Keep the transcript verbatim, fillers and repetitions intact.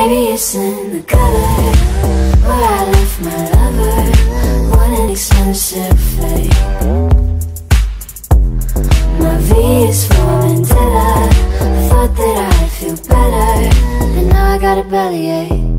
Maybe it's in the gutter where I left my lover, one an expensive fate. My V is for vendetta. I thought that I'd feel better, and now I got a bellyache.